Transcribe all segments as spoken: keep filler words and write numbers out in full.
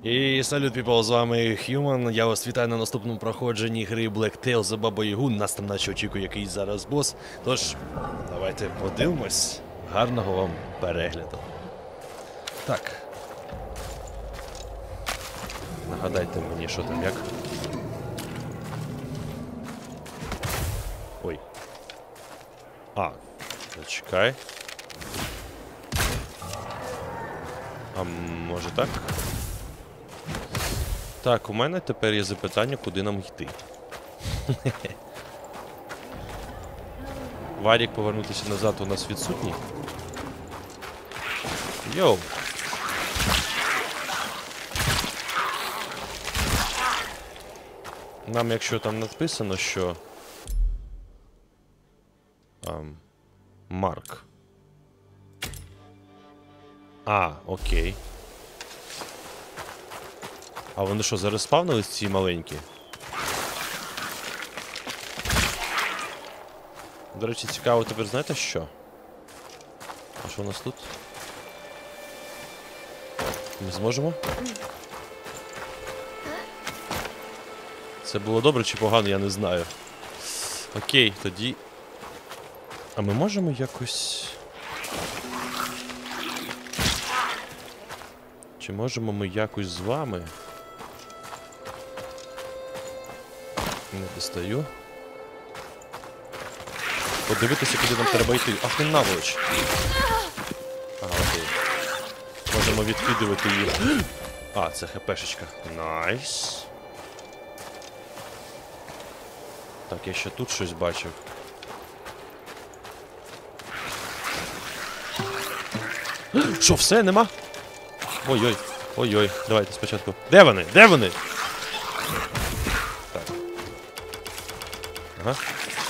І салют, people, з вами Human. Я вас вітаю на наступному проходженні гри Black Tail за Бабу Ягу. Нас там наче очікує якийсь зараз бос. Тож, давайте подивимось. Гарного вам перегляду. Так. Нагадайте мені, що там як. Ой. А, зачекай. А може так? Так, у мене тепер є запитання, куди нам йти. Варік повернутися назад у нас відсутній. Йоу! Нам, якщо там написано, що... Ам... Марк. А, окей. А вони що, зараз спавнились ці маленькі? До речі, цікаво тепер, знаєте що? А що у нас тут? Ми зможемо? Це було добре чи погано, я не знаю. Окей, тоді... А ми можемо якось... Чи можемо ми якось з вами? Не достаю. Подивитися, куди нам треба йти. Ах, ти наволоч. Ага, окей. Можемо відкидувати її. А, це хпшечка. Найс. Так, я ще тут щось бачив. Що, все, нема? Ой-ой, ой-ой, давайте спочатку. Де вони? Де вони? Так. Ага.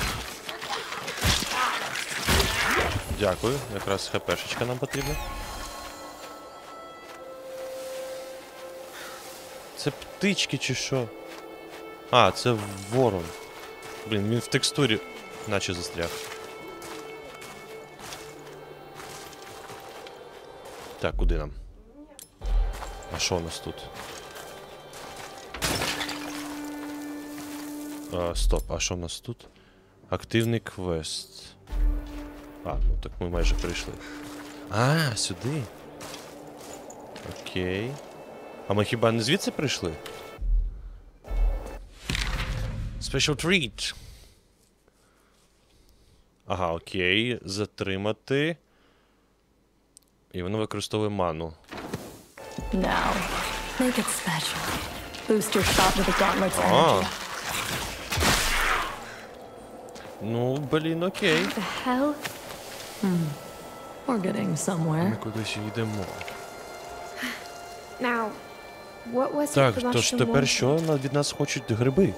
Дякую, якраз хпшечка нам потрібна. Це птички чи що? А, це ворон. Блін, він в текстурі наче застряг. Так, куди нам? А що у нас тут? А, стоп, а що у нас тут? Активний квест. А, ну так ми майже прийшли. А, сюди. Окей. А ми хіба не звідси прийшли? Special treat. Ага, окей. Затримати. І воно використовує ману. Now, make it special. Boost your shot with the gauntlet's energy. Ну, блін, окей. The hell? Hmm. We're getting somewhere. Ми кудись йдемо. Now, what was Так, it the тож Russian тепер wanted? що від нас хочуть гриби?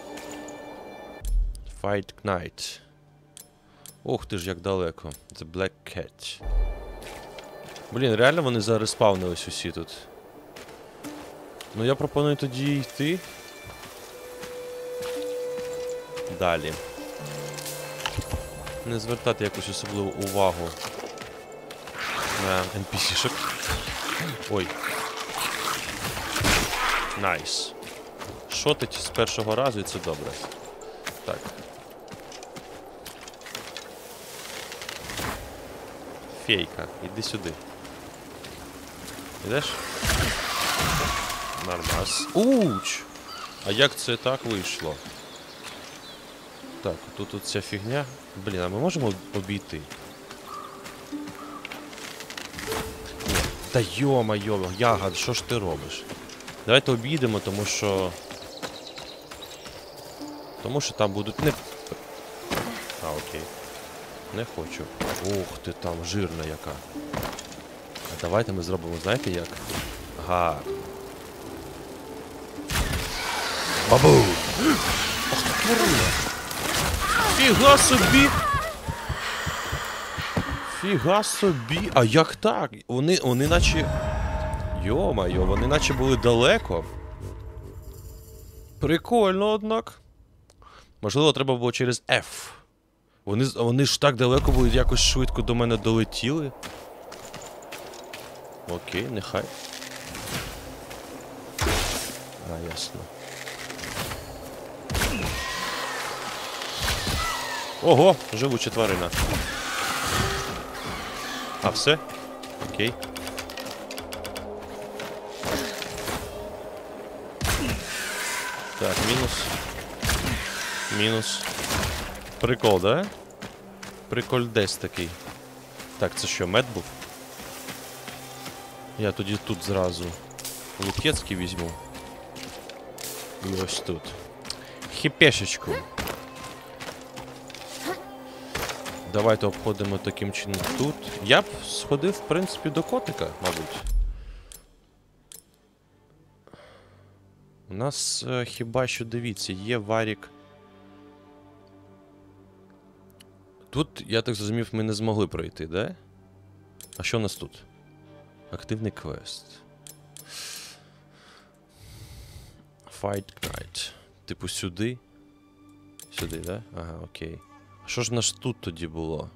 Fight Knight. Ух ти ж, як далеко. The Black Cat. Блін, реально вони зараз спавнились усі тут. Ну я пропоную тоді йти. Далі. Не звертати якусь особливу увагу на ен пі сі-шок. Ой. Найс. Шотить з першого разу і це добре. Так. Фейка, іди сюди. Ідеш? Нормас. Уч! А як це так вийшло? Так, тут тут ця фігня. Блін, а ми можемо обійти? Ні. Та йо-майо, ягод, що ж ти робиш? Давайте обійдемо, тому що... Тому що там будуть не... А, окей. Не хочу. Ух ти там, жирна яка. А давайте ми зробимо, знаєте як? Ага. Бабу! Ох, ти тварина! Фіга собі! Фіга собі! А як так? Вони, вони наче... Йо-майо, вони наче були далеко. Прикольно, однак. Можливо, треба було через F. Вони, вони ж так далеко були, якось швидко до мене долетіли. Окей, нехай. А, ясно. Ого, живуча тварина. А, все? Окей. Так, мінус. Мінус. Прикол, да? Прикольдес такий. Так, це що, мед був? Я тоді тут зразу Лук'єцький візьму. І ось тут. Хіпешечку. Давайте обходимо таким чином тут. Я б сходив, в принципі, до котика, мабуть. У нас е, хіба що, дивіться, є варік. Тут, я так зрозумів, ми не змогли пройти, да? А що у нас тут? Активний квест. Fight Night. Типу сюди? Сюди, да? Ага, окей. А що ж в нас тут тоді було?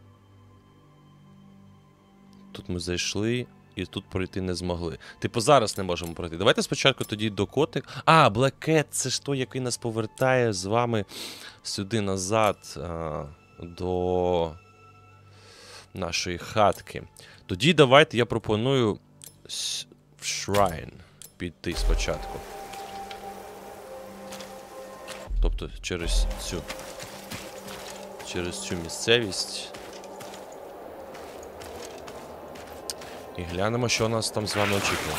Тут ми зайшли і тут пройти не змогли. Типу зараз не можемо пройти. Давайте спочатку тоді до котик. А, Black Cat, це ж той, який нас повертає з вами сюди назад а, до нашої хатки. Тоді давайте я пропоную в Shrine піти спочатку. Тобто через цю через цю місцевість. І глянемо, що нас там з вами очікує.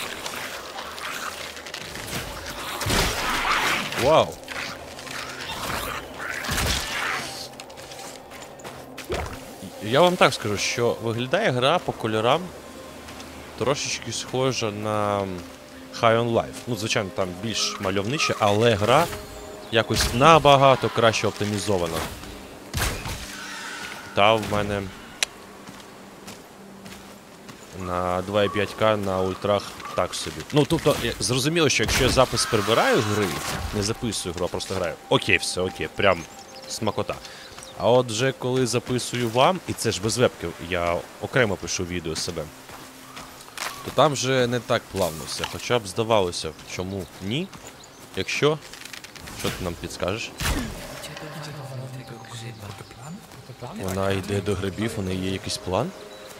Вау! Я вам так скажу, що виглядає гра по кольорам трошечки схожа на High on Life. Ну, звичайно, там більш мальовнича, але гра якось набагато краще оптимізована. Та в мене на два і п'ять ка на ультрах так собі. Ну, тобто, зрозуміло, що якщо я запис прибираю гри, не записую гру, а просто граю. Окей, все, окей, прям смакота. А от вже коли записую вам, і це ж без вебки, я окремо пишу відео себе, то там вже не так плавно все. Хоча б здавалося, чому ні. Якщо, що ти нам підскажеш? Вона йде до грибів, у неї є якийсь план?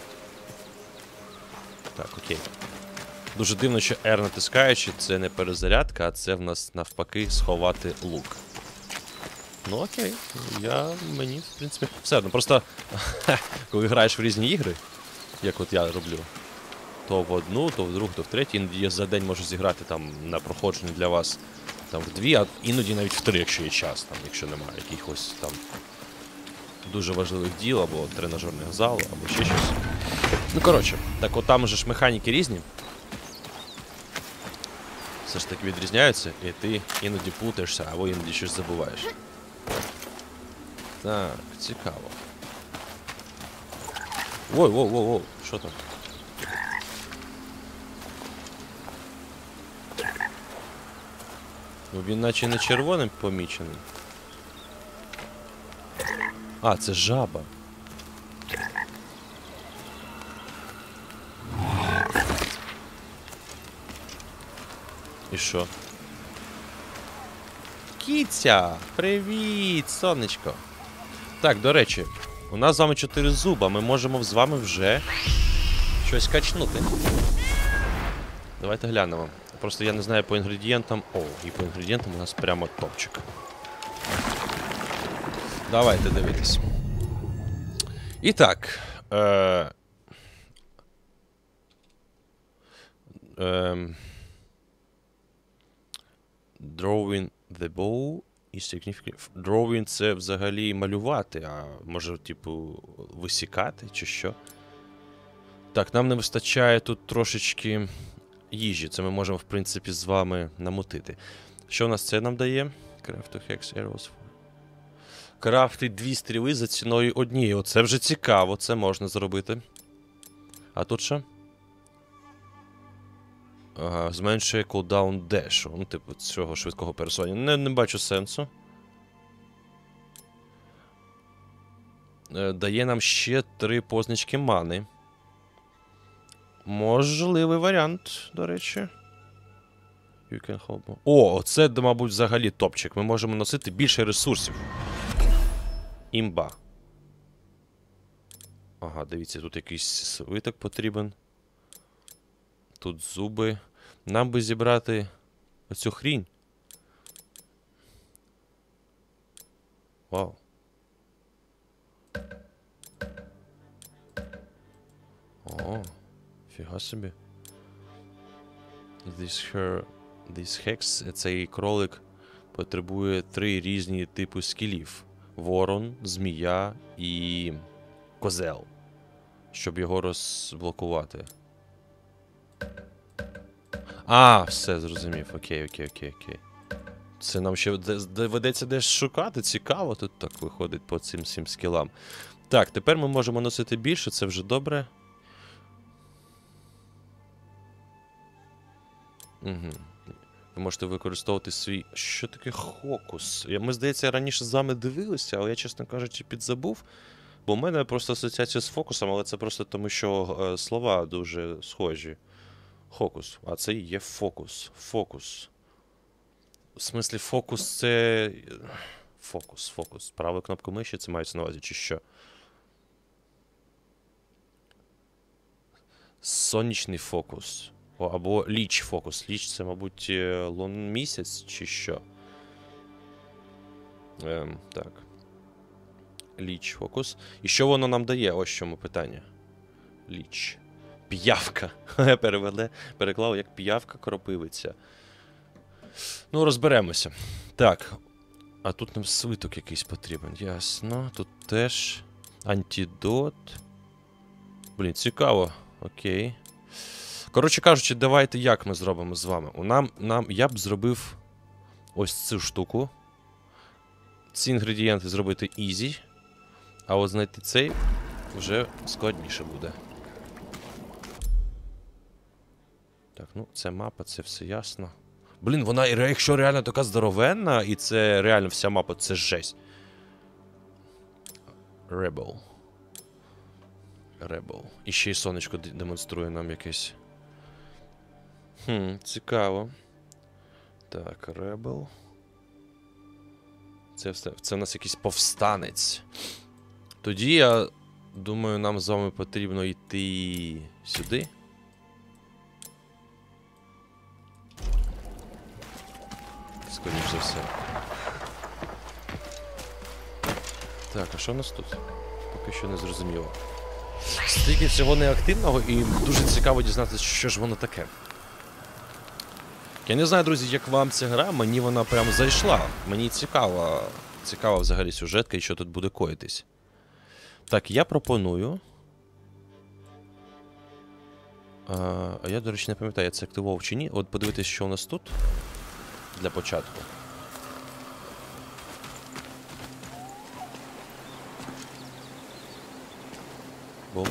Так, окей. Дуже дивно, що R натискаючи, це не перезарядка, а це в нас навпаки сховати лук. Ну окей, я, мені, в принципі, все одно. Просто, коли граєш в різні ігри, як от я роблю, то в одну, то в другу, то в третю, іноді я за день можу зіграти там на проходженні для вас там в дві, а іноді навіть в три, якщо є час, там, якщо немає якихось там дуже важливих діл, або тренажерних зал, або ще щось. Ну, коротше, так от там же ж механіки різні. Все ж таки відрізняються, і ти іноді плутаєшся, або іноді щось забуваєш. Так, цікаво. Ой, воу, воу, воу, що там? Ну, він наче не червоним помічений. А, це жаба. І що? Кіця! Привіт, сонечко! Так, до речі, у нас з вами чотири зуба, ми можемо з вами вже щось качнути. Давайте глянемо. Просто я не знаю по інгредієнтам. О, і по інгредієнтам у нас прямо топчик. Давайте дивитись. І так. Е... Е... Drawing the bow is significant. Drawing — це взагалі малювати, а може, типу, висікати чи що. Так, нам не вистачає тут трошечки їжі. Це ми можемо, в принципі, з вами намотити. Що у нас це нам дає? Craft to hex arrows. Крафти дві стріли за ціною однієї. Оце вже цікаво, це можна зробити. А тут що? Ага, зменшує cooldown dash. Ну, типу, цього швидкого пересування. Не, не бачу сенсу. Е, дає нам ще три позначки мани. Можливий варіант, до речі. You can hold more. О, оце, мабуть, взагалі топчик. Ми можемо носити більше ресурсів. Імба. Ага, дивіться, тут якийсь свиток потрібен. Тут зуби. Нам би зібрати оцю хрінь. Вау. О, фіга собі. This her... This hex, цей кролик потребує три різні типи скілів. Ворон, змія і козел. Щоб його розблокувати. А, все, зрозумів. Окей, окей, окей, окей. Це нам ще доведеться десь шукати. Цікаво тут так виходить по цим всім скілам. Так, тепер ми можемо носити більше, це вже добре. Угу. Ви можете використовувати свій... Що таке хокус? Ми, здається, раніше з вами дивилися, але я, чесно кажучи, підзабув. Бо в мене просто асоціація з фокусом, але це просто тому, що е, слова дуже схожі. Хокус. А це і є фокус. Фокус. В смислі, фокус це... Фокус, фокус. Правою кнопкою миші це мається на увазі, чи що? Сонячний фокус. О, або ліч фокус. Ліч це, мабуть, лун місяць, чи що? Ем, так. Ліч фокус. І що воно нам дає? Ось чому питання. Ліч. П'явка. Переведе, переклав як п'явка кропивиця. Ну, розберемося. Так. А тут нам свиток якийсь потрібен. Ясно. Тут теж антидот. Блін, цікаво. Окей. Коротше кажучи, давайте як ми зробимо з вами. У нам, нам, я б зробив ось цю штуку. Ці інгредієнти зробити ізі. А от знайти цей вже складніше буде. Так, ну, це мапа, це все ясно. Блін, вона, якщо реально така здоровенна, і це реально вся мапа, це жесть. Rebel. Rebel. І ще й сонечко демонструє нам якесь. Хм, цікаво. Так, Rebel. Це, все, це в нас якийсь повстанець. Тоді, я думаю, нам з вами потрібно йти сюди. Скоріше за все. Так, а що у нас тут? Поки що не зрозуміло. Стільки всього неактивного і дуже цікаво дізнатися, що ж воно таке. Я не знаю, друзі, як вам ця гра, мені вона прям зайшла. Мені цікава, цікава взагалі сюжетка і що тут буде коїтись. Так, я пропоную... А, а я, до речі, не пам'ятаю, я це активував чи ні. От подивитись, що у нас тут для початку. Бум.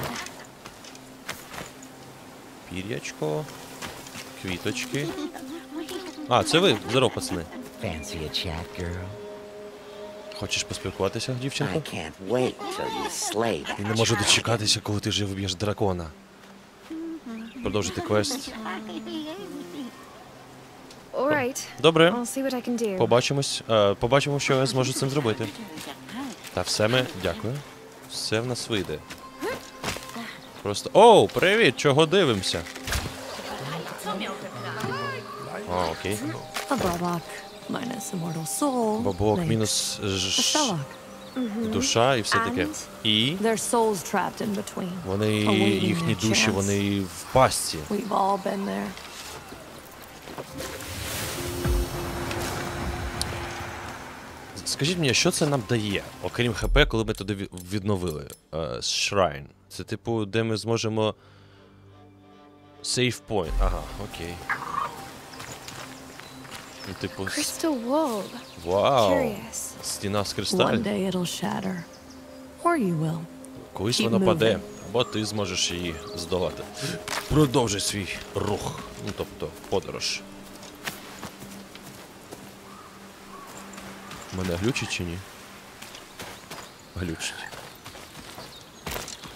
Пір'ячко. Квіточки. А, це ви? Здоров, пацани. Fancy a chat, girl? Хочеш поспілкуватися, I дівчинко? can't wait till you slay that. І не можу дочекатися, коли ти вже вб'єш дракона. Продовжити квест. All right. Добре. I'll see what I can do. Побачимось. Е, побачимо, що я зможу з цим зробити. Та все ми... Дякую. Все в нас вийде. Просто... Оу, привіт! Чого дивимося? А, окей. A Bobok minus immortal soul. Бобок makes мінус a ж- Spellok. душа і все таке. And? І Their souls trapped in between. вони, awaiting їхні their душі, chance. вони в пастці. We've all been there. Скажіть мені, що це нам дає, окрім ХП, коли ми туди ві- відновили? Е, Shrine. Це типу, де ми зможемо... Save point. Ага, окей. Ну, типу, с- Crystal wool. вау! Curious. Стіна з One кристалю. day it'll shatter. Or you will. Колись keep вона паде, moving. або ти зможеш її здолати. Продовжуй свій рух. Ну, тобто, подорож. Мене глючить чи ні? Глючить.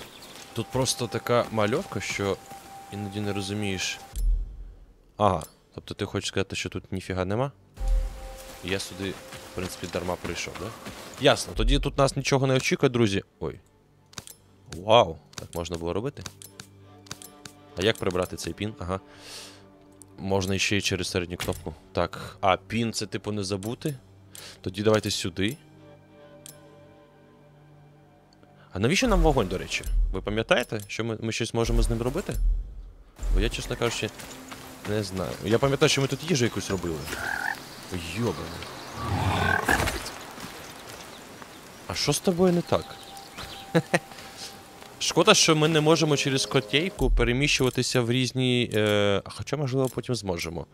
Тут просто така мальовка, що іноді не розумієш. Ага, Тобто ти хочеш сказати, що тут ніфіга нема? Я сюди, в принципі, дарма прийшов, да? Ясно, тоді тут нас нічого не очікує, друзі. Ой. Вау, так можна було робити? А як прибрати цей пін? Ага. Можна ще й через середню кнопку. Так, а пін це типу не забути? Тоді давайте сюди. А навіщо нам вогонь, до речі? Ви пам'ятаєте, що ми, ми щось можемо з ним робити? Бо я, чесно кажучи, не знаю. Я пам'ятаю, що ми тут їжу якусь робили. Йобане. А що з тобою не так? Шкода, що ми не можемо через котейку переміщуватися в різні... Е... Хоча, можливо, потім зможемо.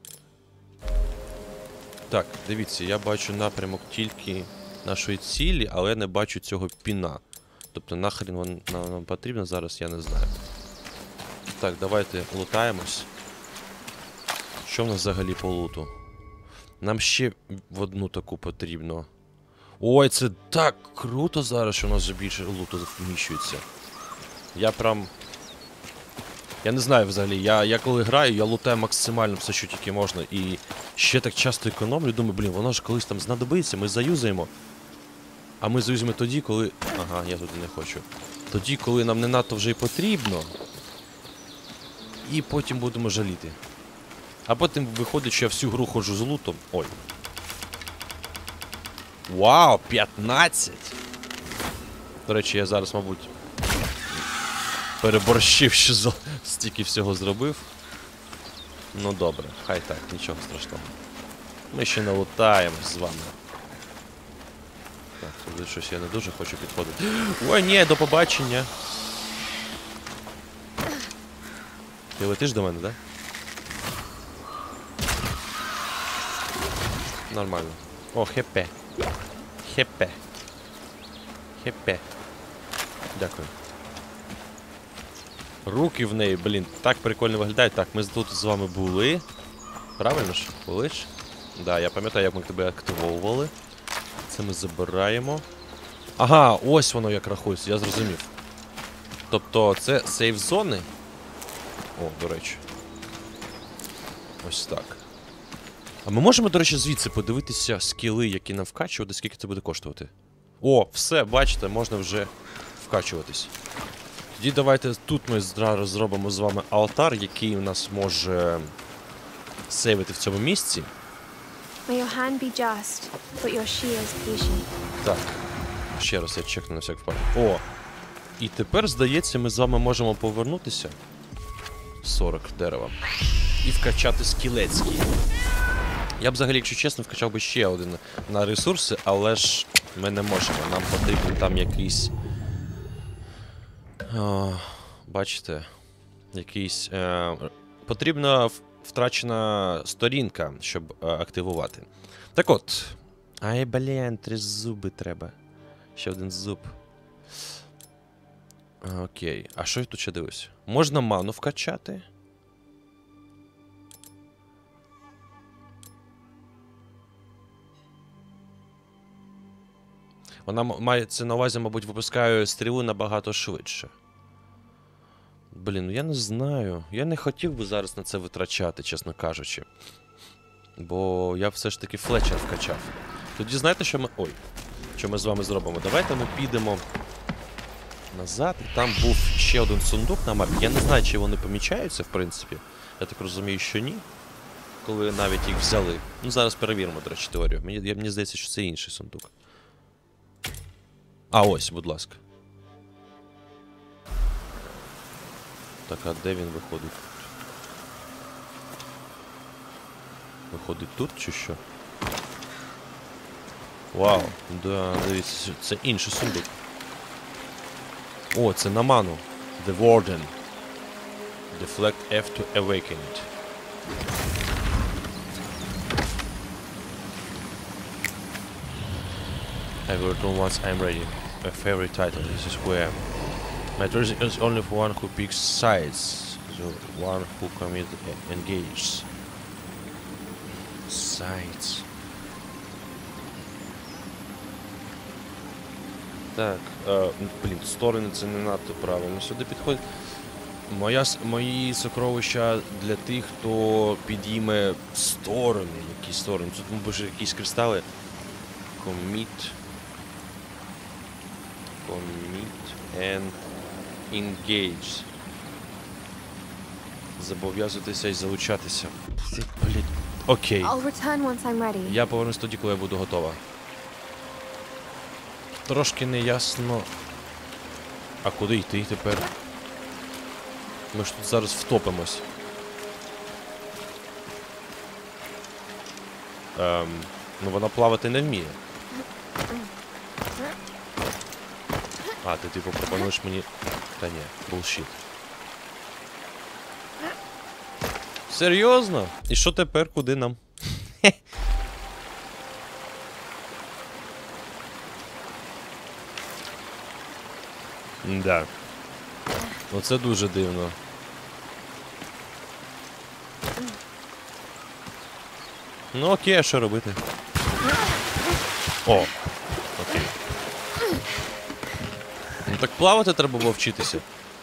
Так, дивіться, я бачу напрямок тільки нашої цілі, але не бачу цього піна. Тобто нахрен він нам, нам потрібно зараз, я не знаю. Так, давайте лутаємось. Що в нас взагалі по луту? Нам ще в одну таку потрібно. Ой, це так круто зараз, що у нас вже більше луту вміщується. Я прям... Я не знаю взагалі, я, я коли граю, я лутаю максимально все, що тільки можна. І ще так часто економлю, думаю, блін, воно ж колись там знадобиться, ми заюзаємо. А ми заюзаємо тоді, коли... Ага, я туди не хочу. Тоді, коли нам не надто вже й потрібно. І потім будемо жаліти. А потім виходить, що я всю гру ходжу з лутом. Ой. Вау, п'ятнадцять! До речі, я зараз, мабуть, переборщив, що за... стільки всього зробив. Ну добре, хай так, нічого страшного. Ми ще налутаємось з вами. Так, туди щось я не дуже хочу підходити. Ой, ні, до побачення. Ти летиш до мене, да? Нормально. О, хепе. Хепе. Хепе. Дякую. Руки в неї, блін, так прикольно виглядають. Так, ми тут з вами були. Правильно ж? Були ж? Да, я пам'ятаю, як ми тебе активовували. Це ми забираємо. Ага, ось воно як рахується, я зрозумів. Тобто це сейф-зони. О, до речі. Ось так. А ми можемо, до речі, звідси подивитися скіли, які нам вкачувати, скільки це буде коштувати. О, все, бачите, можна вже вкачуватись. Тоді давайте тут ми зараз зробимо з вами алтар, який у нас може сейвити в цьому місці. May your hand be just, but your shield patient. Так. Ще раз я чекну на всяк випадок. О! І тепер, здається, ми з вами можемо повернутися. сорок дерева. І вкачати скілецький. Я б взагалі, якщо чесно, вкачав би ще один на ресурси, але ж ми не можемо. Нам потрібен там якийсь... О, бачите? Якийсь... Е... Потрібна втрачена сторінка, щоб е, активувати. Так от. Ай, блін, три зуби треба. Ще один зуб. Окей. А що я тут ще дивлюсь? Можна ману вкачати? Вона мається на увазі, мабуть, випускає стрілу набагато швидше. Блін, ну я не знаю. Я не хотів би зараз на це витрачати, чесно кажучи. Бо я все ж таки Флетчер вкачав. Тоді знаєте, що ми... Ой. Що ми з вами зробимо? Давайте ми підемо назад. Там був ще один сундук на мапі. Я не знаю, чи вони помічаються, в принципі. Я так розумію, що ні. Коли навіть їх взяли. Ну, зараз перевіримо, до речі, теорію. Мені, мені здається, що це інший сундук. А, ось, будь ласка. Так, а де він виходить? Виходить тут, чи що? Вау, да, дивіться, це інший сундук. О, це на ману. The Warden. Deflect F to awaken it. I will return once I'm ready. My favorite title, this is where. My choice is only for one who picks sides. The one who commit engages. Sides. Так, е, блін, сторони це не надто правильно сюди підходить. Моя, с- мої сокровища для тих, хто підійме сторони, якісь сторони. Тут може якісь кристали. Commit. Commit and engage. Зобов'язуватися і залучатися. Блять. Окей. I'll return once I'm ready. Я повернусь тоді, коли я буду готова. Трошки неясно. А куди йти тепер? Ми ж тут зараз втопимось. Ем, ну вона плавати не вміє. А, ти типу пропонуєш мені... Та ні, булшіт. Серйозно? І що тепер? Куди нам? Да. Оце дуже дивно. Ну окей, а що робити? О! Окей. Ну так плавати треба було вчитися.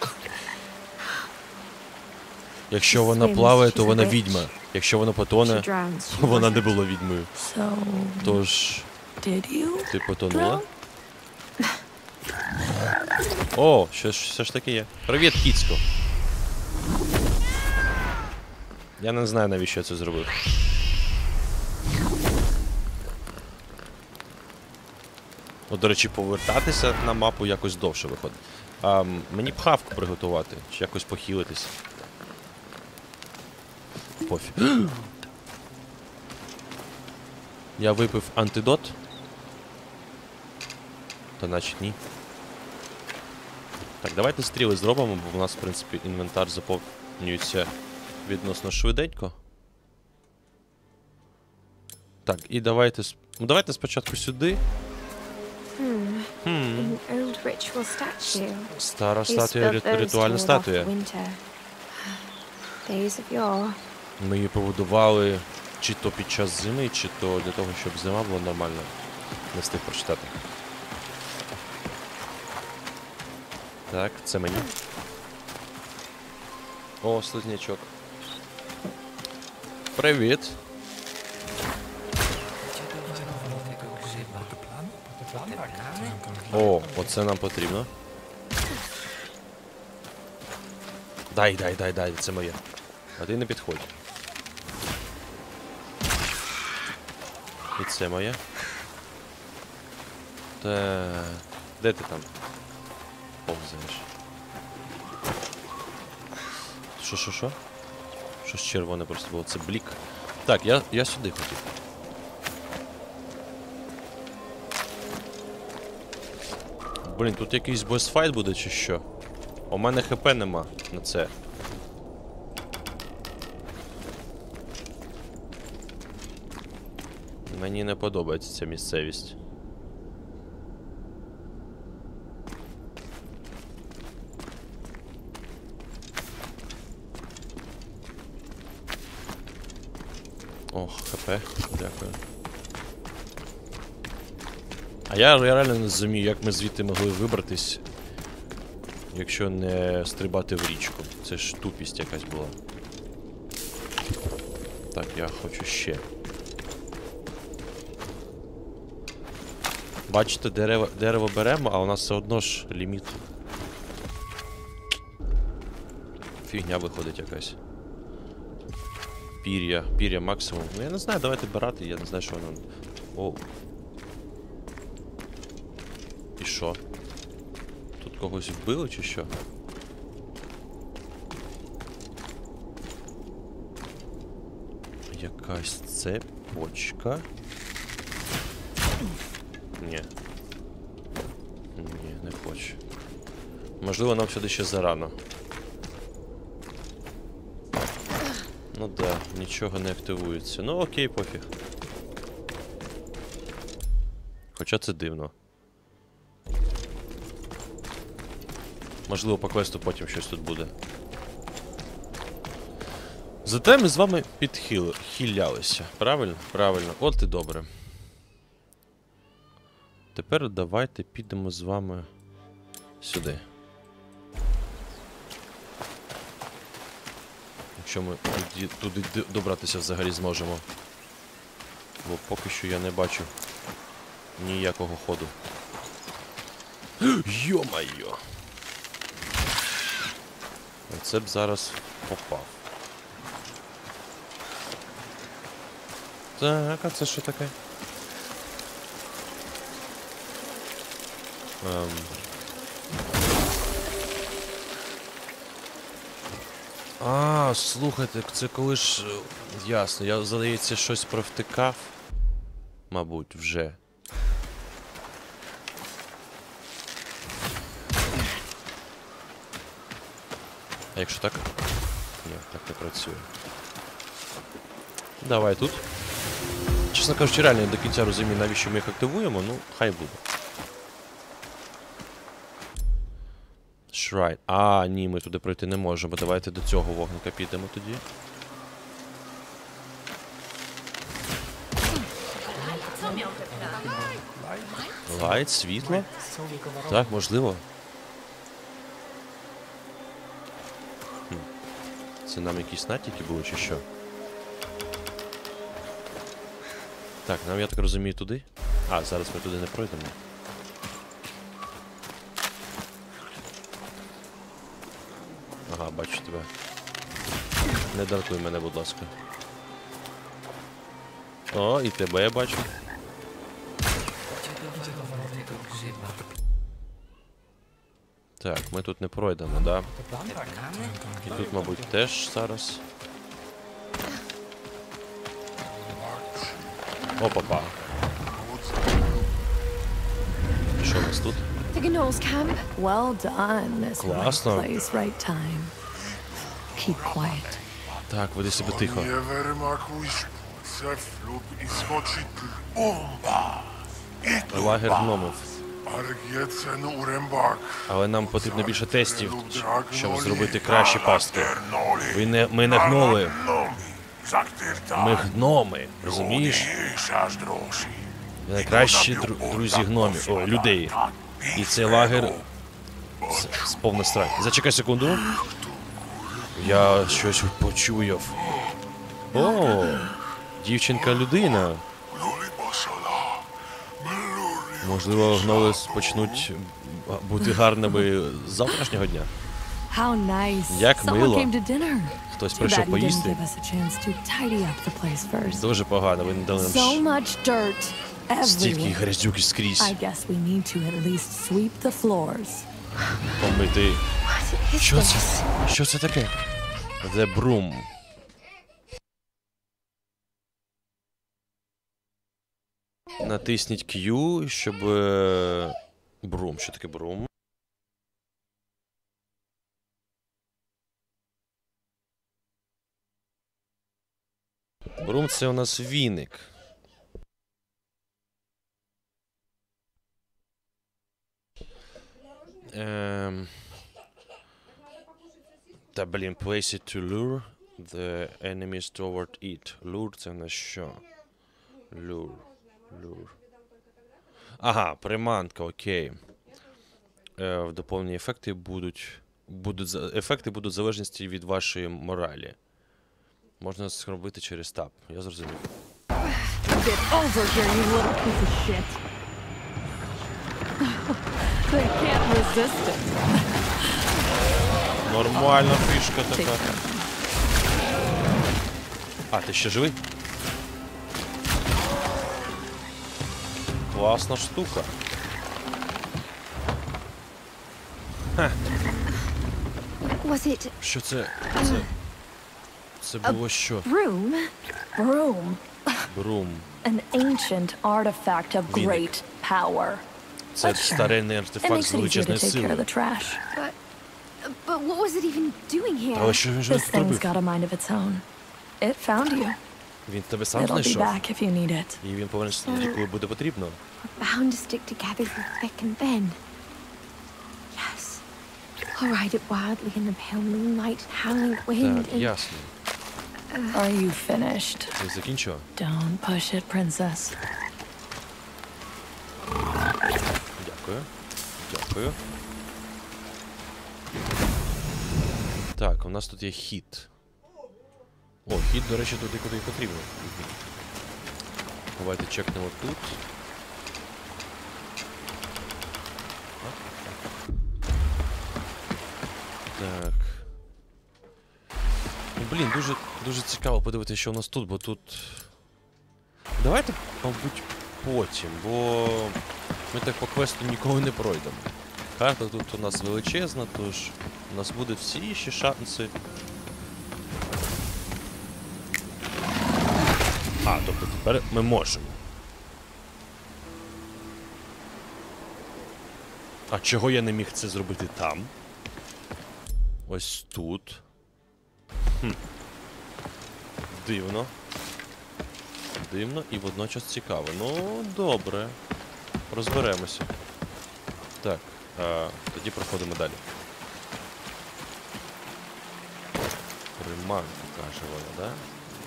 Якщо вона плаває, то вона відьма. Якщо вона потоне, She drowns. She вона не wasn't. була відьмою. So, Тож, did you? ти потонула? О, що ж, все ж таки є. Привіт, кіцько. Я не знаю, навіщо я це зробив. О, до речі, повертатися на мапу якось довше виходить. А, м, мені б хавку приготувати, чи якось похилитись. Пофіг. Я випив антидот. Та значить ні. Так, давайте стріли зробимо, бо в нас, в принципі, інвентар заповнюється відносно швиденько. Так, і давайте... сп- Ну, давайте спочатку сюди. Hmm. Хм, An old ritual statue. стара They статуя, built рит- those ритуальна to ward off статуя. winter. Days of yore. Ми її побудували чи то під час зими, чи то для того, щоб зима була нормальна. Не встиг прочитати. Так, це мені. О, слизнячок. Привіт. О, оце нам потрібно. Дай, дай, дай, дай, це моє. А ти не підходь. І це моє. Та... Де ти там? Повзаєш. Що, що, що? Щось червоне просто було. Це блік. Так, я, я сюди хотів. Блін, тут якийсь босфайт буде чи що? У мене хп нема на це. Мені не подобається ця місцевість. Ох, хп, дякую. А я реально не розумію, як ми звідти могли вибратись, якщо не стрибати в річку. Це ж тупість якась була. Так, я хочу ще. Бачите, дерево, дерево беремо, а у нас все одно ж ліміт. Фігня виходить якась. Пір'я, пір'я максимум. Ну я не знаю, давайте брати, я не знаю, що воно. О. І що? Тут когось вбили чи що? Якась цепочка. Ні. Ні, не хочу. Можливо, нам сюди ще зарано. Ну да, нічого не активується. Ну окей, пофіг. Хоча це дивно. Можливо, по квесту потім щось тут буде. Зате ми з вами підхилялися. Правильно? Правильно. От і добре. Тепер давайте підемо з вами сюди. Якщо ми туди, туди д- добратися взагалі зможемо. Бо поки що я не бачу ніякого ходу. Йо-майо! Оце б зараз попав. Так, а це що таке? Ем... А, слухайте, це коли ж... е, Ясно, я, здається, щось провтикав. Мабуть, вже. А якщо так? Ні, так не працює. Давай тут. Чесно кажучи, реально я до кінця розумію, навіщо ми їх активуємо, ну, хай буде. Шрайн. А, ні, ми туди пройти не можемо. Давайте до цього вогника підемо тоді. Лайт, світло? Так, можливо. Хм. Це нам якісь натяки були чи що? Так, нам, я так розумію, туди? А, зараз ми туди не пройдемо. Ага, бачу тебе. Не дратуй мене, будь ласка. О, і тебе я бачу. Так, ми тут не пройдемо, да? І тут, мабуть, теж зараз. Опа-па. Що у нас тут? The Gnoll's camp. Well done, Miss Right Класно. Place, Right Time. Keep quiet. Так, веди себе тихо. Nie vermakujš se flup iskočit umba. Лагер гномів. Аргєцен урембак. Але нам потрібно більше тестів, щоб зробити кращі пастки. Ви не, ми не гноли, ми гноми, розумієш? Ми найкращі дру- друзі гномів, о, людей. І цей лагер з- з повна страх. Зачекай секунду. Я щось почуяв. О, дівчинка-людина. Можливо, гноли почнуть бути гарними з завтрашнього дня. How nice. Як Someone мило. came to dinner. Хтось Too прийшов bad you didn't поїсти. give us a chance to tidy up the place first. Дуже погано, ви не дали нам So ш- much dirt стільки everywhere. грязюки скрізь I guess we need to at least sweep the floors. помити. What is Що це? this? Що це таке? The Broom. Натисніть Q, щоб... е, Broom. Що таке Broom? Broom — це у нас віник. Ем... Та, блін, place it to lure the enemies toward it. Lure — це на що? Lure. Lure. Ага, приманка, окей. Е, в доповнені ефекти будуть... будуть... за- Ефекти будуть в залежності від вашої моралі. Можна зробити через таб. Я зрозумів. Get over here, you little piece of shit. They can't resist it. Нормальна фішка Take така. them. А, ти ще живий? Класна штука. Was it Що це? Це, це було що? Broom? Broom. Брум. An ancient artifact of Віник. great power. Це But sure, старинний It артефакт makes з it easier to величезної take care of сили. the trash. but but what was it even doing here? Але що він же This thing's зробив? got a mind of its own. It found you. Він тебе сам It'll be знайшов. back if you need it. І він повернеться тоді, коли буде потрібно. Bound to stick together through thick and thin. Yes. I'll ride it wildly in the pale moonlight, howling wind, Так, and ясно. Are you finished? Ти закінчила? Don't push it, princess. Дякую. Дякую. Так, у нас тут є хід. Вхід, до речі, туди, куди і потрібно. Давайте чекнемо тут. Так. Ну, блін, дуже, дуже цікаво подивитися, що у нас тут, бо тут... Давайте, мабуть, потім, бо ми так по квесту ніколи не пройдемо. Карта тут у нас величезна, тож у нас будуть всі ще шанси. А, тобто тепер ми можемо. А чого я не міг це зробити там? Ось тут. Хм. Дивно. Дивно і водночас цікаво. Ну, добре. Розберемося. Так, а, тоді проходимо далі. Приманка, каже вона, да?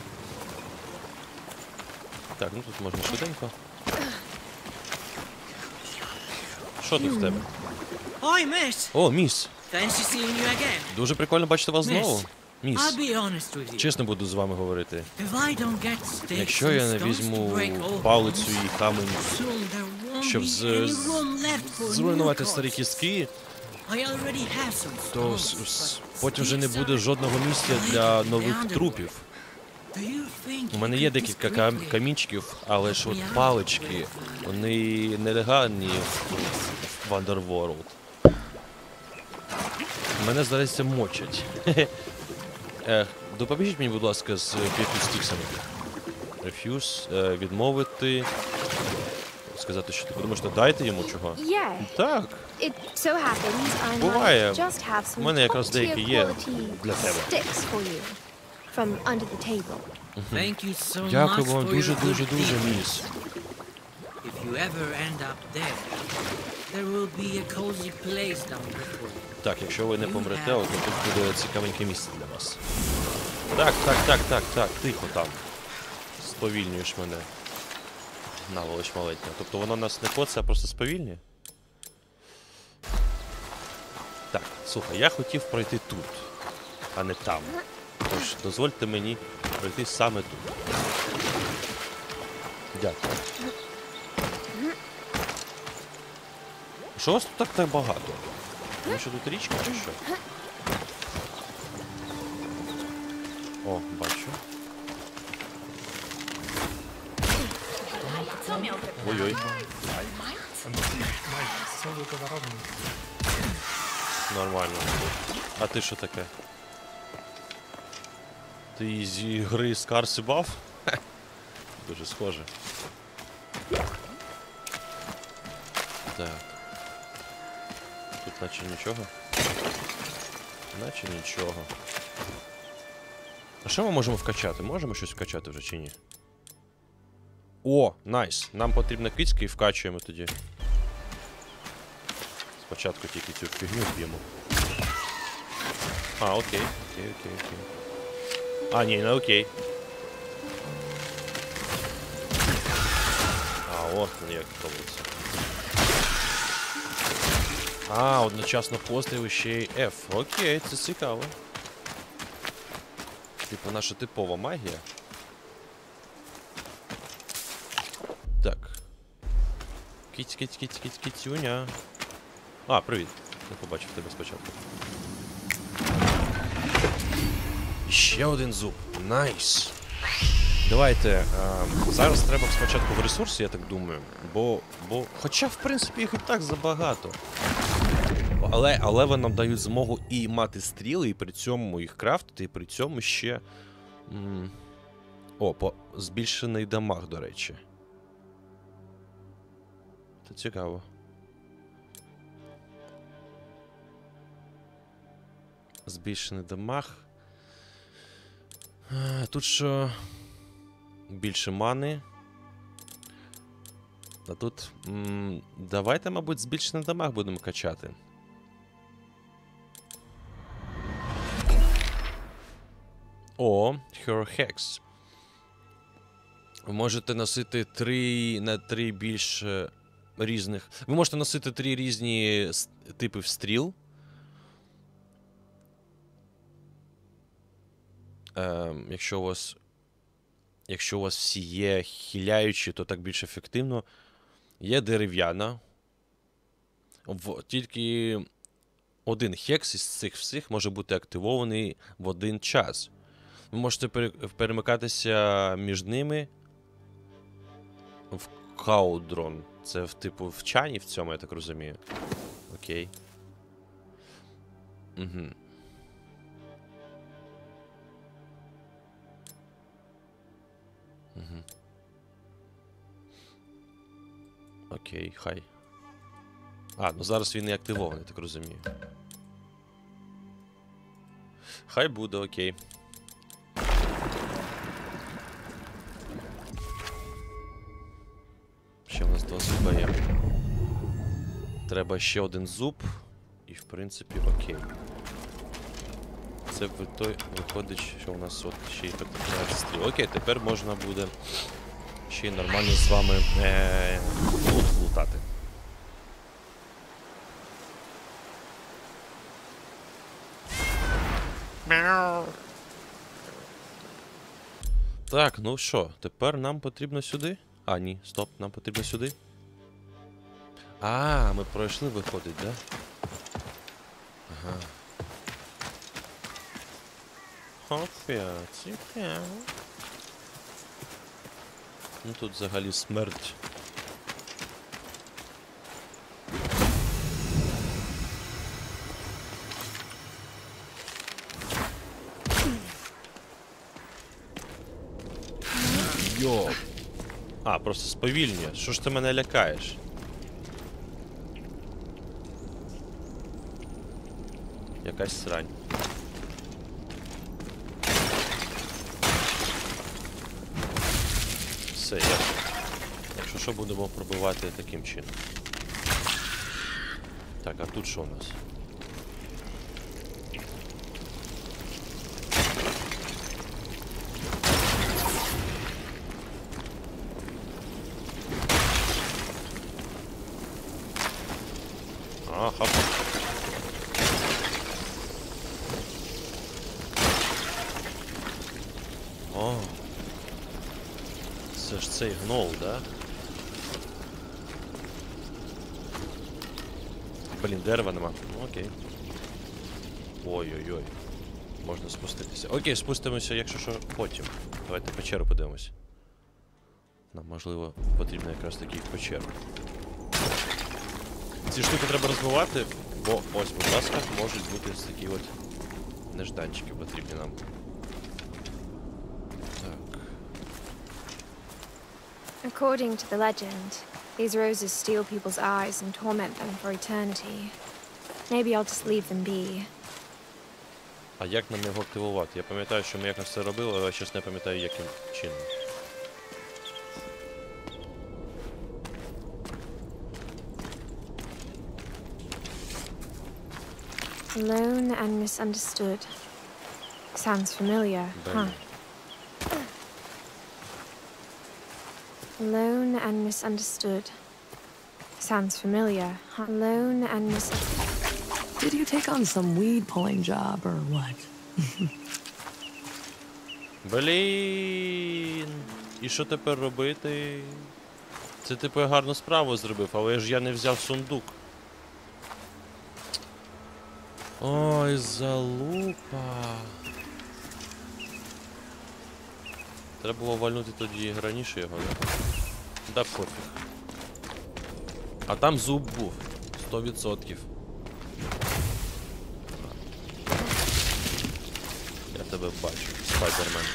Так, ну тут можна швиденько. Що тут в тебе? Hi, miss. О, міс! Fancy seeing you again. Дуже прикольно бачити вас знову. Miss, Міс, I'll be honest with you. чесно буду з вами говорити. If I don't get sticks Якщо я and не stones візьму to break all палицю bones, і камень, soon there won't щоб be з- any з- room left for зруйнувати new старі corpses. кістки, I already have some то stones, с- с- but потім вже не sticks буде are жодного місця like для the нових underworld. трупів. Do you think У мене you є could декілька кам- discreetly камінчиків, але ж от палички, вони нелегальні в Underworld. Мене, здається, мочать. Ех, допоможіть мені, будь ласка, з п'ятью стіксами. Реф'юз, е, відмовити. Сказати, що ти подумаєш, що дайте йому чого? Yeah, Так, it so happens I Буває. might just have У some мене якраз top-tier деякі є quality для тебе. sticks for you from under the table. Thank you so Дякую much вам for дуже, your дуже, good дуже, deed. міс. If you ever end up dead, there will be a cozy place down there for you. Так, якщо ви не помрете, то тут буде цікавеньке місце для вас. Так, так, так, так, так, тихо там. Сповільнюєш мене. Наволоч малетня. Тобто воно нас не коце, а просто сповільнює? Так, слухай, я хотів пройти тут, а не там. Тож, дозвольте мені пройти саме тут. Дякую. Що у вас тут так, так багато? Тому що тут річка чи що? О, бачу. Ой-ой. Нормально. А ти що таке? Ти з гри Scars і Buff? Хе. Дуже схоже. Так. Тут наче нічого. Наче нічого. А що ми можемо вкачати? Можемо щось вкачати вже чи ні? О, найс. Нам потрібна кицька і вкачуємо тоді. Спочатку тільки цю фігню б'ємо. А, окей, окей, окей, окей. А, ні, не окей. А, от як робиться. А, одночасно постріли ще й F. Окей, це цікаво. Типу наша типова магія. Так. Кіць, кіць, кіць, кіць, кіцюня. А, привіт. Не побачив тебе спочатку. Ще один зуб. Найс. Давайте. А, зараз треба спочатку в ресурсі, я так думаю. Бо. бо. Хоча, в принципі, їх і так забагато. Але, але вони нам дають змогу і мати стріли, і при цьому їх крафтити, і при цьому ще. М О, по збільшений дамаг, до речі. Це цікаво. Збільшений дамаг. А, тут що? Більше мани. А тут. М давайте, мабуть, збільшений дамаг будемо качати. О, Her Hex. Ви можете носити три на три більш різних. Ви можете носити три різні типи стріл. Е, якщо у вас. Якщо у вас всі є хиляючі, то так більш ефективно. Є дерев'яна. В, тільки один хекс із цих всіх може бути активований в один час. Ви можете перемикатися між ними в каудрон. Це в типу в чані в цьому, я так розумію. Окей. Угу. Угу. Окей, хай. А, ну зараз він не активований, так розумію. Хай буде, окей. Ще в нас два зуба є. Треба ще один зуб. І в принципі окей. Це виходить, що у нас от ще й п'ятнадцять стріл. Окей, тепер можна буде ще й нормально з вами е лут лутати. Так, ну що, тепер нам потрібно сюди? А, ні, стоп, нам потрібно сюди. А, ми пройшли, виходить, да? Ага. Хопя, цікаво. Ну тут взагалі смерть. Йо. А, просто сповільнює. Що ж ти мене лякаєш? Якась срань. Все, я... Якщо що, будемо пробивати таким чином. Так, а тут що у нас? А, хап. О. Це ж цей гнол, да? Блін, дерева нема. Ну, окей. Ой-ой-ой. Можна спуститися. Окей, спустимося, якщо що, потім. Давайте печеру подивимось. Нам, можливо, потрібно якраз таки в печеру. Ці штуки треба розбивати, бо ось, будь ласка, можуть бути ось такі от нежданчики потрібні нам. Так. According to the legend, these roses steal people's eyes and torment them for eternity. Maybe I'll just leave them be. А як нам його активувати? Я пам'ятаю, що ми якось це робили, але я щось не пам'ятаю, яким чином. Alone and misunderstood. Sounds familiar, huh? Alone and misunderstood. Sounds familiar, huh? Alone and misunderstood. Did you take on some weed pulling job or what? Блін. І що тепер робити? Це типу я гарну справу зробив, але ж я не взяв сундук. Ой, залупа. Треба було вальнути тоді раніше його, да? Да пофіг. А там зуб був. Сто відсотків. Я тебе бачу, спайдермен.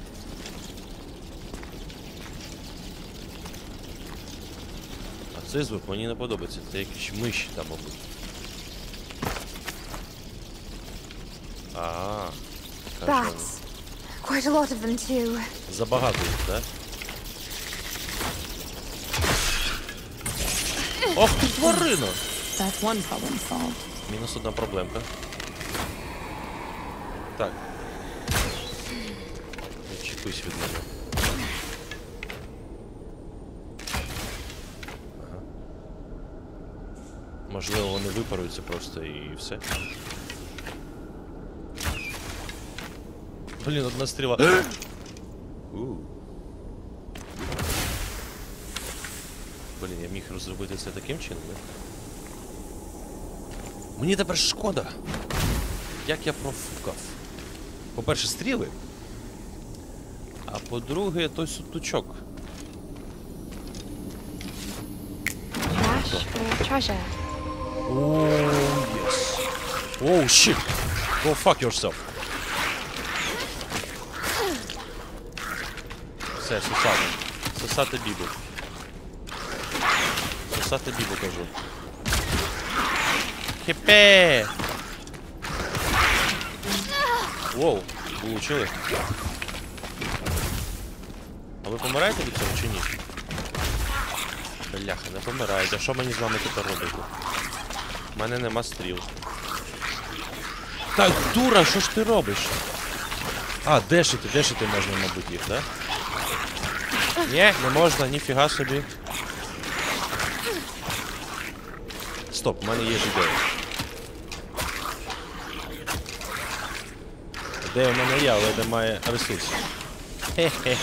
А цей звук мені не подобається. Це якісь миші там, мабуть. А, Bats. Quite a lot of them too. Забагато їх, да? Ох ти, тварина! That's one problem solved. Мінус одна проблемка. Так. Відчепись від мене. Ага. Можливо, вони випаруються просто і все. Блін, одна стріла. У. Блін, я міг розробити це таким чином, не? Мені тепер шкода. Як я профукав. По-перше, стріли. А по-друге, той сутучок. Trash or treasure? Оу, єс. Оу, щит. Go fuck yourself. Все, сосати. Сосати бібу. Сосати бібу, кажу. Хепе! Воу, влучили. А ви помираєте від цього чи ні? Бляха, не помираєте. А що мені з вами тепер робити? У мене нема стріл. Так, дура, що ж ти робиш? А, дешити, дешити можна, мабуть, їх, да? Ні, не можна, ніфіга собі. Стоп, в мене є ж ідея. Ідея в мене є, але немає ресурсів. Хе-хе.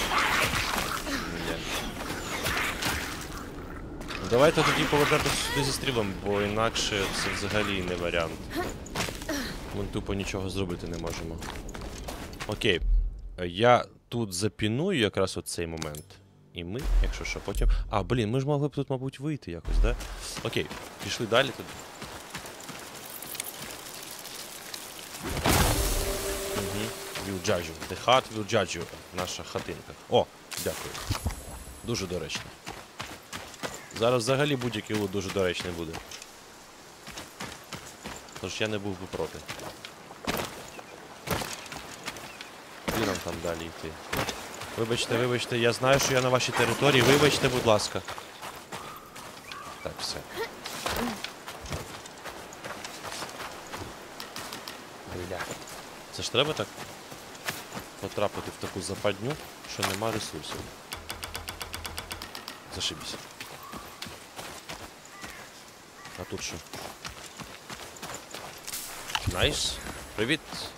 Давайте тоді повертатися сюди зі стрілом, бо інакше це взагалі не варіант. Ми тупо нічого зробити не можемо. Окей. Я тут запіную якраз от цей момент. І ми, якщо що, потім... А, блін, ми ж могли б тут, мабуть, вийти якось, да? Окей, пішли далі тут. Угу. Will judge you. The hut will judge you. Наша хатинка. О, дякую. Дуже доречно. Зараз взагалі будь-який лут дуже доречний буде. Тож я не був би проти. Куди нам там далі йти? Вибачте, вибачте, я знаю, що я на вашій території. Вибачте, будь ласка. Так, все. Бля. Це ж треба так потрапити в таку западню, що нема ресурсів. Зашибісь. А тут що? Найс. Привіт.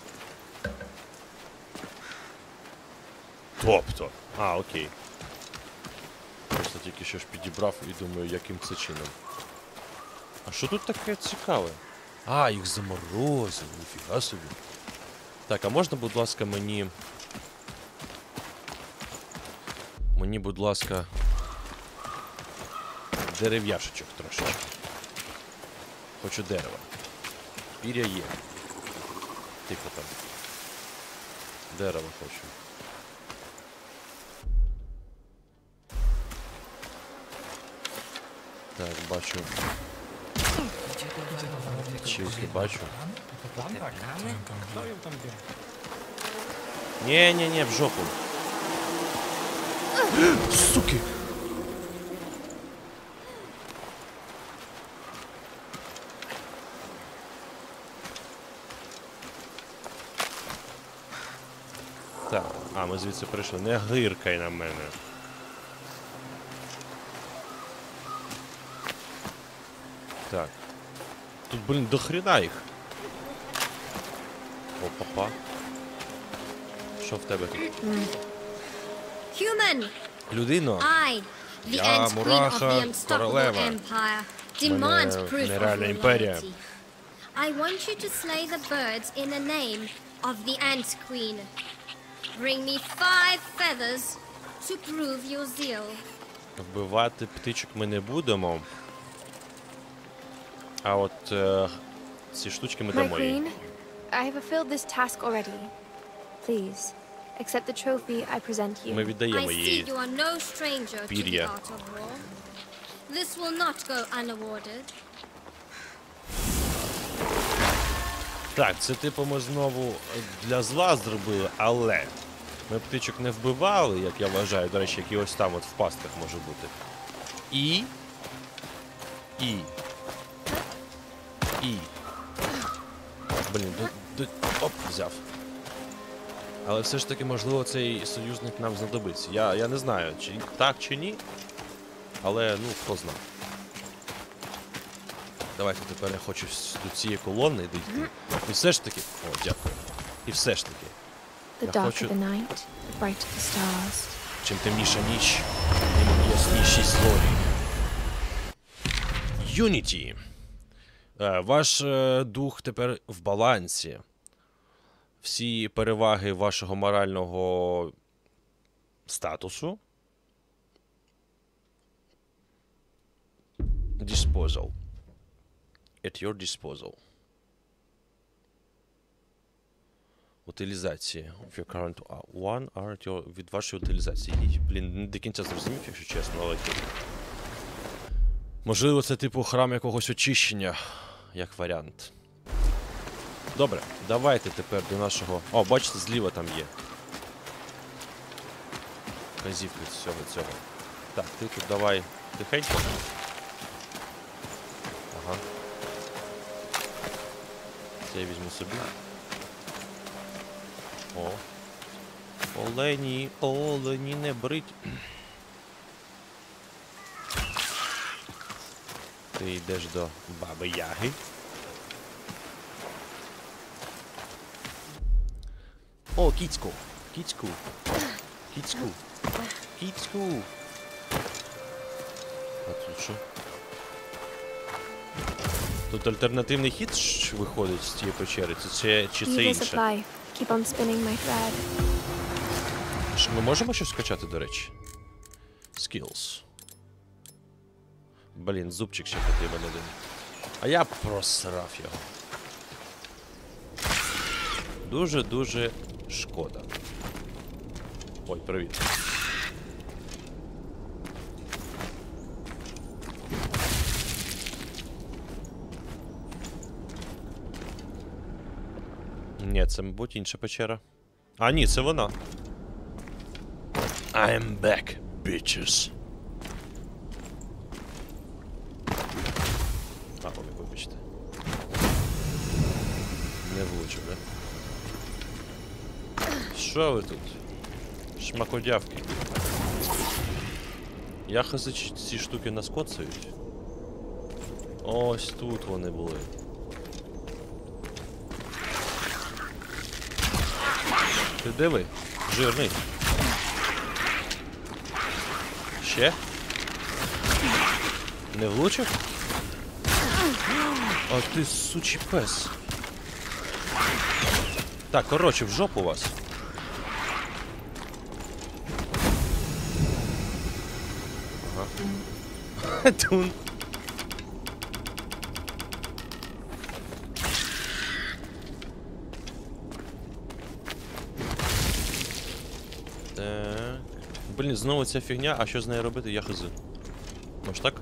Тобто. А, окей. Просто тільки що ж підібрав і думаю, яким це чином. А що тут таке цікаве? А, їх заморозили, ніфіга собі. Так, а можна, будь ласка, мені... Мені, будь ласка... Дерев'яшечок трошечки. Хочу дерева. Пір'я є. Тихо там. Дерево хочу. Так, бачу. Чилки бачу. Не-не-не, в жопу. Суки! Так, а, ми звідси прийшли. Не гиркай на мене. Так. Тут, блін, до хрена їх. О, папа. Що в тебе тут? Human! Людино. I, the Я Ant Queen of Мураха, the Unstoppable королева. Empire, demand Мене proof of нереальна your імперія. loyalty. I want you to slay the birds in the name of the Ant Queen. Bring me five feathers to prove your zeal. Вбивати птичок ми не будемо. А от е, ці штучки ми My дамо їй. queen, I have fulfilled this task already. Please, accept the trophy I present you. Ми I віддаємо see їй. you are no stranger to the Пір'я. art of war. This will not go unawarded. Так, це типу ми знову для зла зробили, але ми птичок не вбивали, як я вважаю, до речі, які ось там от в пастках може бути. І... І... І... Блін, до, до... Оп, взяв. Але все ж таки, можливо, цей союзник нам знадобиться. Я, я не знаю, чи так, чи ні. Але, ну, хто знає. Давайте тепер я хочу до цієї колони дійти. І все ж таки... О, дякую. І все ж таки. The Я darker хочу... the night, the brighter the stars. Чим темніша ніч, тим ясніші зорі. Юніті. Е, Ваш е, дух тепер в балансі. Всі переваги вашого морального статусу. Disposal. At your disposal. Утилізації. Of your current one are at your... від вашої утилізації. Йдіть. Блін, не до кінця зрозумів, якщо чесно, але... Можливо, це типу храм якогось очищення, як варіант. Добре, давайте тепер до нашого... О, бачите, зліва там є. Казівки всього цього. Так, ти тут давай тихенько. Ага. Це я візьму собі. О. Олені, олені, не брить. Ти йдеш до Баби Яги. О, кіцьку. Кіцьку. Кіцьку. Кіцьку. А тут що? Тут альтернативний хід виходить з цієї печери, чи, чи це Evil інше? supply. Keep on spinning my thread. Ми можемо щось скачати, до речі? Skills. Блін, зубчик ще потрібен один. А я просрав його. Дуже-дуже шкода. Ой, привіт. Ні, це, мабуть, інша печера. А, ні, це вона. I'm back, bitches. А, ой, вибачте. Не влучив, да? Що ви тут? Шмакодявки. Яхази ці штуки наскоцають. Ось тут вони були. Ти диви, жирний. Ще? Не влучив? А ти сучий пес. Так, коротше, в жопу вас. Ага. Тун. Так. Блін, знову ця фігня, а що з нею робити? Я хз. Може так?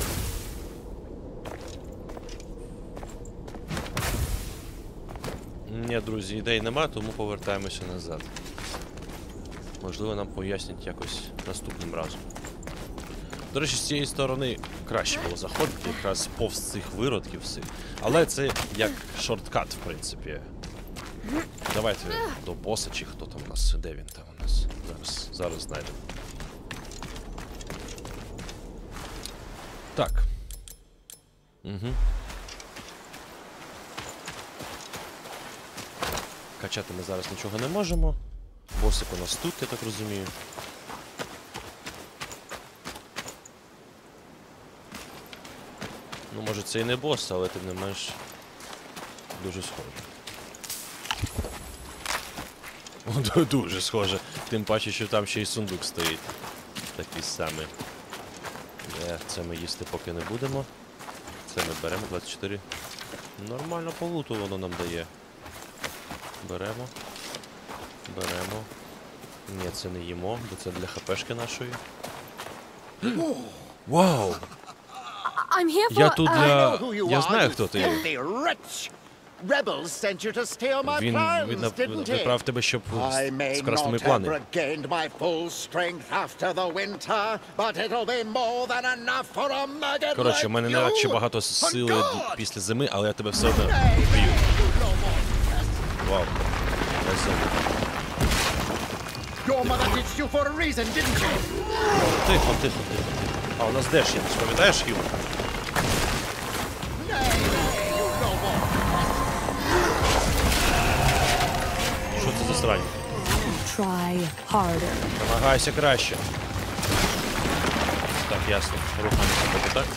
Ні, друзі, ідей нема, тому повертаємося назад. Можливо, нам пояснять якось наступним разом. До речі, з цієї сторони краще було заходити, якраз повз цих виродків всіх. Але це як шорткат, в принципі. Давайте до боса, чи хто там у нас, де він там у нас. Зараз, зараз знайдемо. Так. Угу. Качати ми зараз нічого не можемо. Босик у нас тут, я так розумію. Ну, може це і не бос, але тим не менш дуже схоже. Дуже схоже. Тим паче, що там ще й сундук стоїть. Такий самий. Не, це ми їсти поки не будемо. Це ми беремо, двадцять чотири. Нормально по луту воно нам дає. Беремо. Беремо. Ні, це не їмо, бо це для хпшки нашої. Вау! I'm here for... Я тут uh, для... Я знаю, хто ти. Rebels sent you to steal my Він plans, він didn't he? відправив тебе, щоб I may скрасти мої not have плани. regained my full strength after the winter, but it'll be more than enough for a maggot Коротше, в like мене не так ще you. багато On сили God! після зими, але я тебе все одно Nay, вб'ю. you no more. Вау. Красиво. Your mother ditched you for a reason, didn't she? Тихо, тихо, тихо. А у нас де ж є? Ти пам'ятаєш, Хью? Nay, nay, you no more. Що це за срань? Try harder. Намагайся краще. Так, ясно. Рухаємося поки так.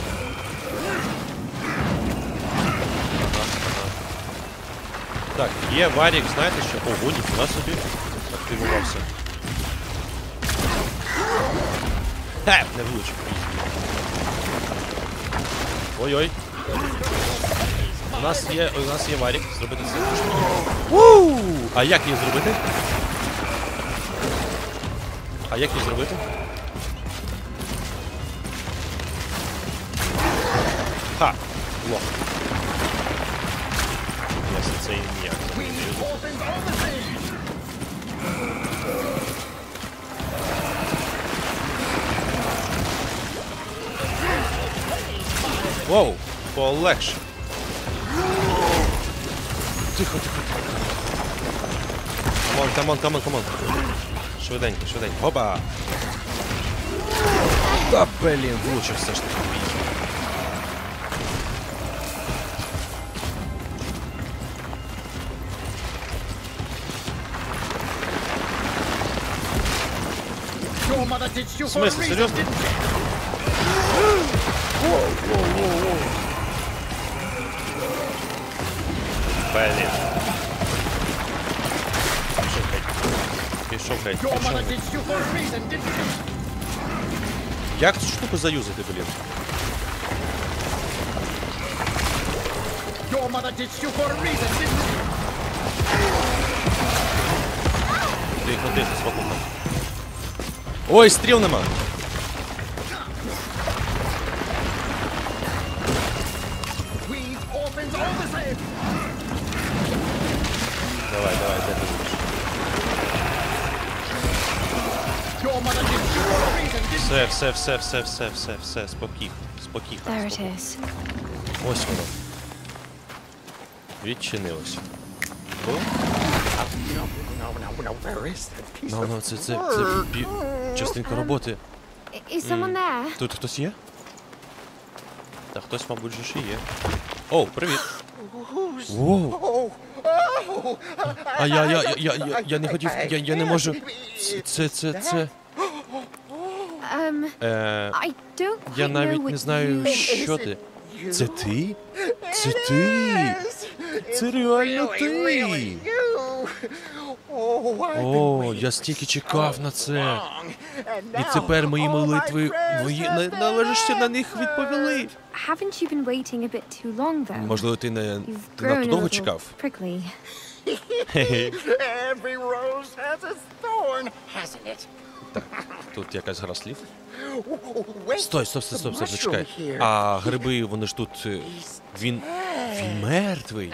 Ага, ага. Так, є варік, знаєте що? Ого, ніфіга собі. Активувався. Ха! Не влучив. Ой-ой. У нас є, у нас є варік. Зробити це. Уу! А як її зробити? А як її зробити? Ха! Лох. Ясно, це і ніяк. Воу! Полегше. Тихо, тихо, тихо. Камон, камон, камон, камон. Швиденько, швиденько. Опа! Та, блін, влучив все ж таки. В смысле, серьезно? Блин. Пішов геть. Пішов геть. Як цю штуку заюзати, блін? Тихо, тихо, спокійно. Ой, стріл нема. Давай, давай, де ти будеш? Все, все, все, все, все, все, все, спокій, спокій. There it is. Ось воно. Відчинилось. О? Ну, ну, це, це, це пі... частинка роботи. I- Is someone there? Тут хтось є? Та хтось, мабуть, же ще є. О, привіт. Воу. А я, я, я, я, я, я не хотів, я, я не можу. Це, це, це, Um, е, I don't я quite know навіть не what знаю, you... що ти. Це ти? Це ти? Це реально ти? О, я стільки чекав на це. І тепер мої молитви, мої належащі на них відповіли. Haven't you been waiting a bit too long, though? Можливо, ти не You've ти надто grown a довго little чекав? prickly. Хе-хе. Every rose has a thorn, hasn't it? Тут якась гра слів. Wait, Стой, стоп, стоп, стоп, стоп, the зачекай. mushroom here. А гриби, вони ж тут. е, Він. Він мертвий.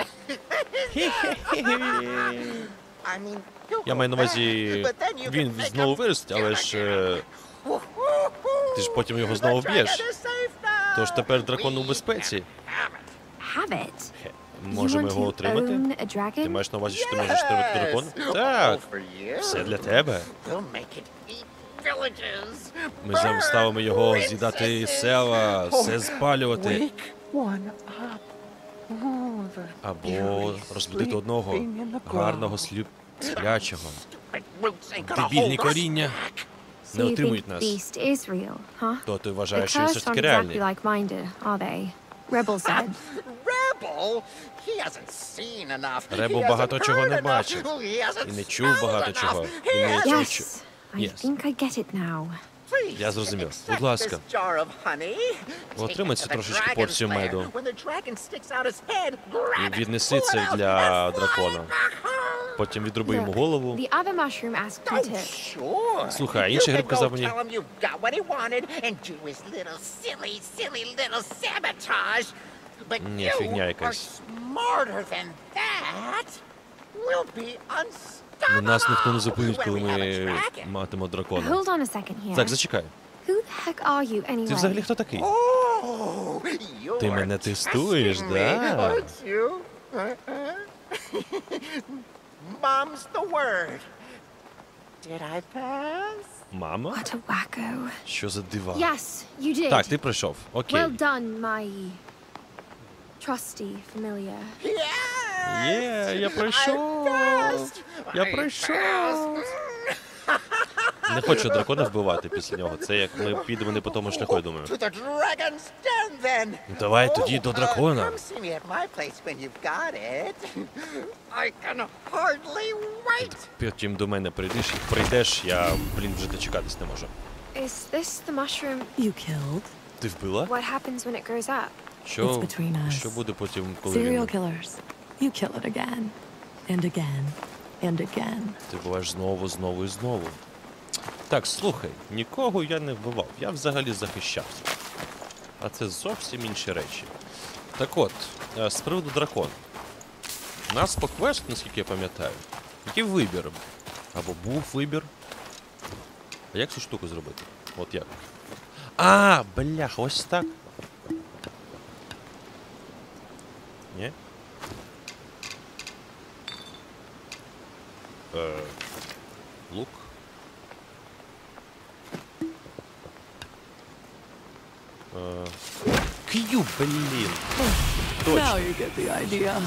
I mean, you'll Я go маю на увазі. back, but then you Він can make знову a виросте, але ж. е, Woo-hoo-hoo! Ти ж потім його The знову вб'єш. dragon is safe now. Тож тепер дракон у безпеці. Have it? Хе, You Можемо want його to отримати? own a dragon? Ти маєш на увазі, що ти можеш отримати дракон? Так, All for you. все для тебе. We'll make it eat villages. Ми заставимо його з'їдати села, все спалювати. Wake one up. Oh, the Або розбудити одного sleeping in the гарного сліп... сплячого. stupid roots ain't gonna Дебільні hold us коріння back. не So you утримують think нас. Beast is real, huh? То ти The вважаєш, що він все Cursed ж aren't таки exactly реальний. like-minded, are they? Rebel said. Rebel? He hasn't seen enough. Ребел He багато hasn't чого heard не enough. бачив. He hasn't І не чув smelled багато enough. чого. He І не hasn't- відчув. Yes, I Yes. think I get it now. Please, Я зрозумів. accept Будь ласка. this jar of honey. Take Отримай it цю to the трошечки dragon's порцію lair. меду. When the dragon sticks out his head, grab it, Віднеси pull це it out, для and дракона. fly back home. Потім відруби йому Look, голову. the other mushroom asked me Oh, to... sure. Слухай, а You інший can гриб go казав мені. tell him you got what he wanted and do his little silly, silly little sabotage. But Ні, фігня you are якась. smarter than that. We'll be unstoppable. Нас ніхто не зупинить, коли when we have a ми dragon. матимемо дракона. Hold on a second here. Так, зачекай. Who the heck are you anyway? Ти взагалі хто такий? Oh, you're Ти мене тестуєш, testing да? me, aren't you? Uh-uh. Mom's the word. Did I pass? Мама? What a wacko. Що за дива? Yes, you did. Так, ти пройшов. Окей. Well done, my trusty familiar. Yeah! Є, я пройшов. Я пройшов. Не хочу дракона вбивати після нього. Це як ми підемо не по тому шляху, я думаю. To the dragon's den, then. Давай тоді до дракона. Come see me at my place when you've got it. I can hardly wait. Потім до мене прийдеш, прийдеш, я, блін, вже дочекатись не можу. Is this the mushroom? You killed Ти вбила? What happens when it grows up? Що, It's between us. що буде потім, коли serial він... killers. You kill it again and again and again. Ти буваєш знову, знову і знову. Так, слухай, нікого я не вбивав, я взагалі захищався. А це зовсім інші речі. Так от, е, з приводу дракона. У нас по квесту, наскільки я пам'ятаю, який вибір? Або був вибір. А як цю штуку зробити? От як? А, бляха, ось так. Ні? Е, лук. Е, К'ю, блін. Точно. Now you get the idea.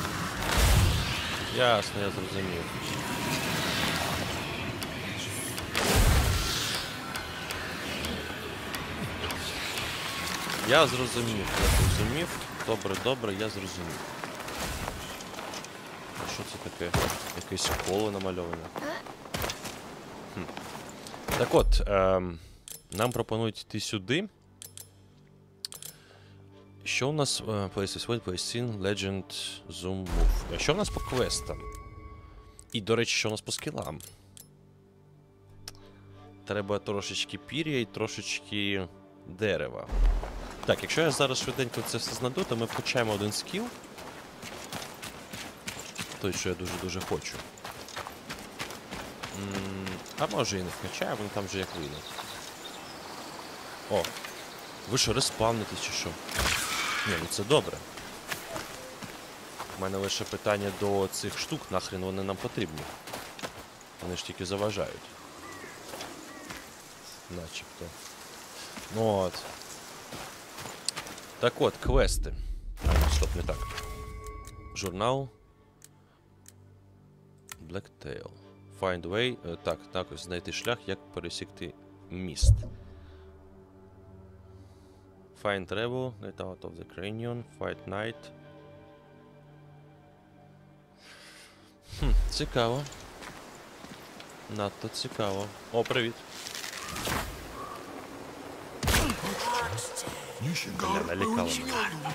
Ясно, я зрозумів. Я зрозумів, я зрозумів. Добре, добре, я зрозумів. А що це таке? Якесь коло намальоване. Хм. Так от, ем, нам пропонують йти сюди. Що у нас? Uh, Places Wait, Place Scene, Legend, Zoom, Move. Що у нас по квестам? І, до речі, що у нас по скілам? Треба трошечки пір'я і трошечки дерева. Так, якщо я зараз швиденько це все знайду, то ми вкачаємо один скіл. Той, що я дуже-дуже хочу. М -м, а може і не вкачаємо, він там вже як вийде. О! Ви що, респавнитесь чи що? Ні, ну це добре. У мене лише питання до цих штук, нахрен вони нам потрібні. Вони ж тільки заважають. Начебто. Ну от. Так от, квести. А, стоп, не так. Журнал. Blacktail. Find way. Е, так, так, ось знайти шлях, як пересікти міст. Find Rebel, get out of the Cranion, fight Knight. Хм, цікаво. Надто цікаво. О, привіт. Бля, налякало мене.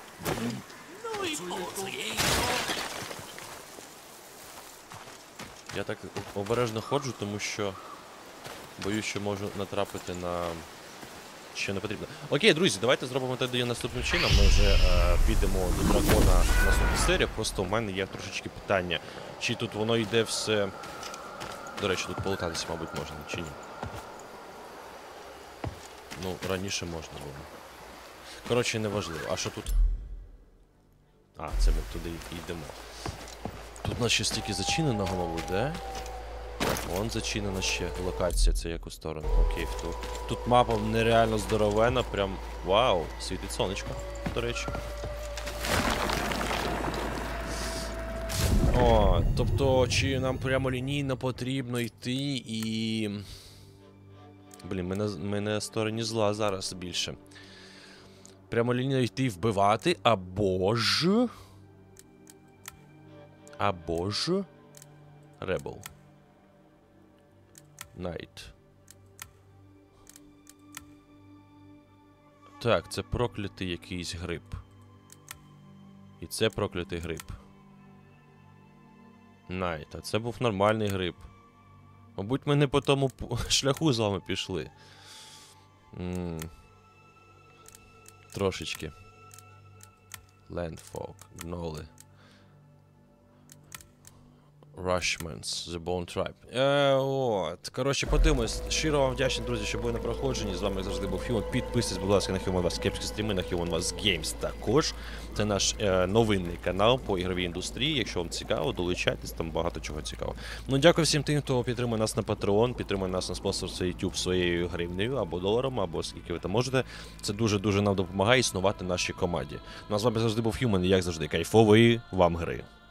Я так обережно ходжу, тому що боюсь, що можу натрапити на... що не потрібно. Окей, друзі, давайте зробимо тоді наступним чином. Ми вже е, підемо до дракона в наступній серії. Просто в мене є трошечки питання. Чи тут воно йде все... До речі, тут полутатися, мабуть, можна, чи ні? Ну, раніше можна було. Коротше, неважливо. А що тут? А, це ми туди йдемо. Тут у нас ще стільки зачиненого, мабуть, де? Вон зачинена ще локація, це яку сторону. Окей, тут. Тут мапа нереально здоровена, прям вау, світить сонечко, до речі. О, тобто, чи нам прямолінійно потрібно йти і... Блін, ми на, ми на стороні зла зараз більше. Прямолінійно йти і вбивати, або ж... Або ж... Rebel. Knight. Так, це проклятий якийсь гриб. І це проклятий гриб. Knight, а це був нормальний гриб. Мабуть, ми не по тому шляху з вами пішли. М -м. Трошечки. Landfolk, гноли. Rushmans, The Bone Tribe. Е, от. Коротше, подивимось. Щиро вам вдячний, друзі, що були на проходженні. З вами як завжди був Human. Підписуйтесь, будь ласка, на Human Вас кепські стріми, на Human Вас Games також. Це наш е, новинний канал по ігровій індустрії. Якщо вам цікаво, долучайтесь, там багато чого цікаво. Ну, дякую всім тим, хто підтримує нас на Patreon, підтримує нас на спонсорстві YouTube своєю гривнею, або доларом, або скільки ви там можете. Це дуже-дуже нам допомагає існувати нашій команді. Ну, а з вами завжди був Human, і як завжди, кайфової вам гри.